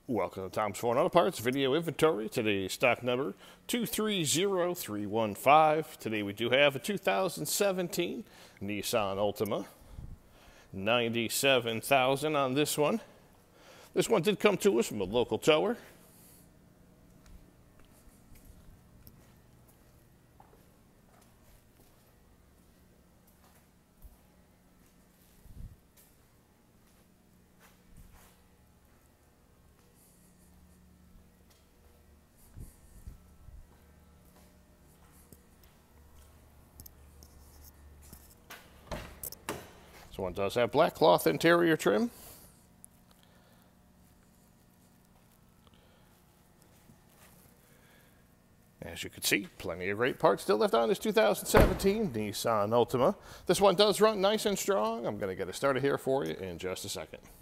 Welcome to Tom's Ford Auto Parts video inventory. Today's stock number 230315. Today we do have a 2017 Nissan Altima. 97,000 on this one. This one did come to us from a local tower. This one does have black cloth interior trim. As you can see, plenty of great parts still left on this 2017 Nissan Altima. This one does run nice and strong. I'm going to get it started here for you in just a second.